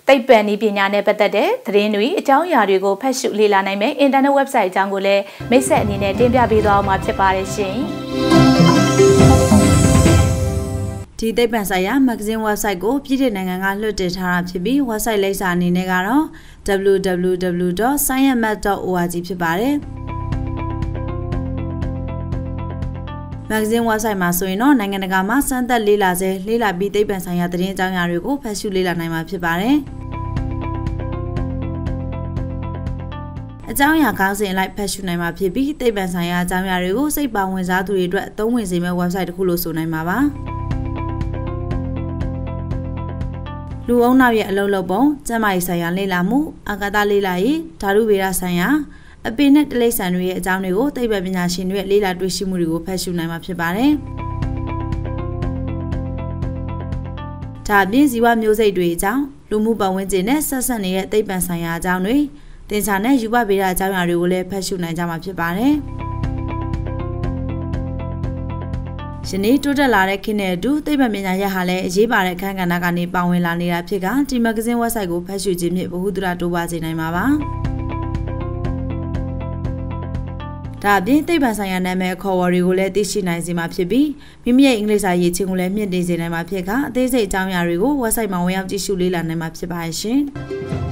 သိပ္ပံနည်းပညာနဲ့ပတ်သက်တဲ့သတင်းတွေအကြောင်းအရာတွေကိုဖတ်ရှုလေ့လာနိုင်မယ့် internet website အကြောင်းကိုလည်းမိတ်ဆက်အနေနဲ့တင်ပြပေးသွားအောင်မှာဖြစ်ပါတယ်ရှင်ဒီသိပ္ပံဆိုင်ရာမဂ္ဂဇင်း website ကိုပြည်ထောင်နိုင်ငံကလွှတ်တင်ထားတာဖြစ်ပြီး website လိပ်စာအနေနဲ့ကတော့ www.sciencemat.org ဖြစ်ပါတယ်မဂ္ဂဇင်း website မှာဆိုရင်တော့နိုင်ငံတကာမှာစမ်းသပ်လေ့လာစေလေ့လာပြီးသိပ္ပံဆိုင်ရာသတင်းအကြောင်းအရာတွေကိုဖတ်ရှုလေ့လာနိုင်မှာဖြစ်ပါတယ်အကြောင်းအရာကောင်းစဉ်လိုက်ဖတ်ရှုနိုင်မှာဖြစ်ပြီးသိပ္ပံဆိုင်ရာအကြောင်းအရာတွေကိုစိတ်ပါဝင်စားသူတွေအတွက်အသုံးဝင်စေမယ့် website တစ်ခုလို့ဆိုနိုင်မှာပါလူအုံနောက်ရဲ့အလုပ်လုပ်ပုံကျန်းမာရေးဆိုင်ရာလေ့လာမှုအာကာသလေ့လာရေးဓာတုဗေဒဆိုင်ရာအပင်နဲ့တိရစ္ဆာန်တွေရဲ့အကြောင်းတွေကိုသိပ္ပံပညာရှင်တွေရဲ့လေ့လာတွေ့ရှိမှုတွေကိုဖတ်ရှုနိုင်မှာဖြစ်ပါတယ်။ဒါအပြင်ဇီဝမျိုးစိတ်တွေအကြောင်းလူမှုပတ်ဝန်းကျင်နဲ့ဆက်ဆက်နေတဲ့သိပ္ပံဆိုင်ရာအကြောင်းတွေသင်္ချာနဲ့ယူပဗေဒအကြောင်းအရာတွေကိုလည်းဖတ်ရှုနိုင်ကြမှာဖြစ်ပါတယ်။ယနေ့တိုးတက်လာတဲ့ခေတ်နဲ့အတူသိပ္ပံပညာရပ်ဟာလည်းအရေးပါတဲ့အခန်းကဏ္ဍကနေပါဝင်လာနေတာဖြစ်ကဒီမဂ္ဂဇင်း website ကိုဖတ်ရှုခြင်းဖြင့်ဗဟုသုတတိုးပွားစေနိုင်မှာပါ။ဒါအပြင်သိပ္ပံဆိုင်ရာနာမည်ခေါ်ဝေါ်တွေကိုလည်းသိရှိနိုင်စေမှာဖြစ်ပြီးမိမိရဲ့အင်္ဂလိပ်စာရေးချင်းကိုလည်းမြင့်တင်စေနိုင်မှာဖြစ်ကအသေးစိတ်အကြောင်းအရာတွေကို website မှာဝင်ရောက်ကြည့်ရှုလေ့လာနိုင်မှာဖြစ်ပါရဲ့ရှင်။